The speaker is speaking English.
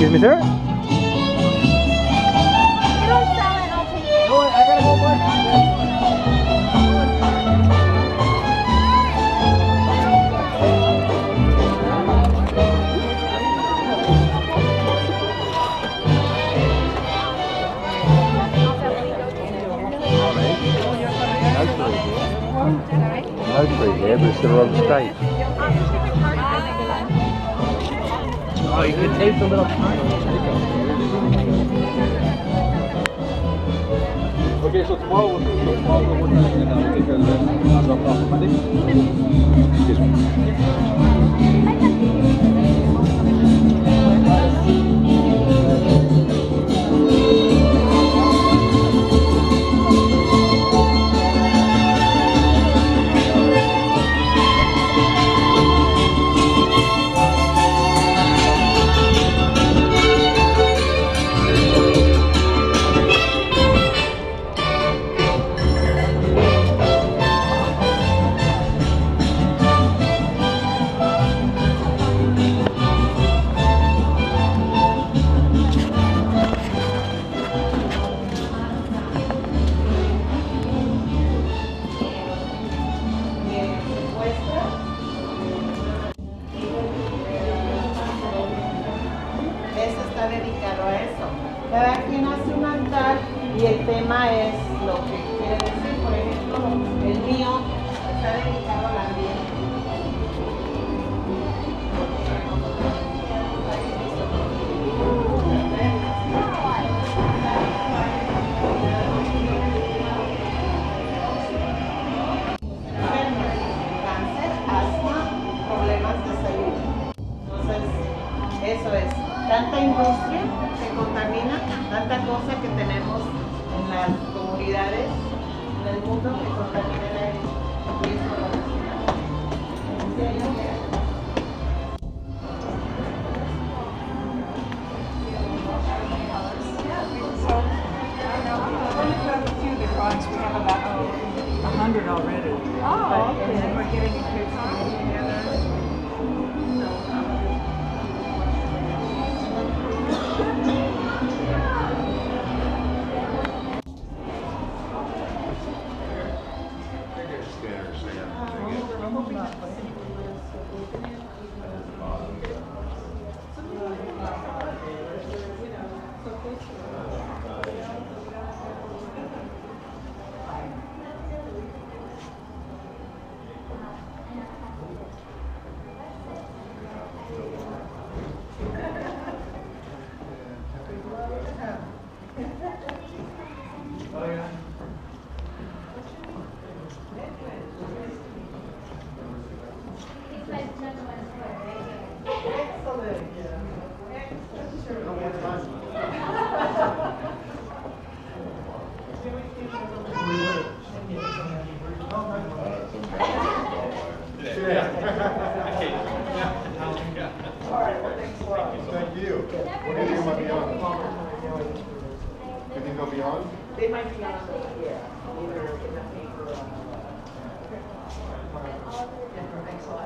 Excuse me, sir? You don't sell it, I'll take it. No, I gotta go work. No tree there, but it's the wrong state. Oh, you can tape the little tiny. Okay, so tomorrow we'll take care of the rest. Drop off on Monday? Yes, ma'am. Dedicado a eso. Cada quien hace un altar y el tema es lo que quiere decir. Por ejemplo, el mío está dedicado al ambiente. Cáncer, asma, problemas de salud. Entonces, eso es. Tanta industria que contamina, tanta cosa que tenemos en las comunidades, en el mundo que contamina el aire. Y eso lo We have about 100 already. Oh, but okay. We're getting a kids together. Thank you. What do you think about beyond? You think they'll be on? They might be on, yeah, either in the paper or Thanks a lot.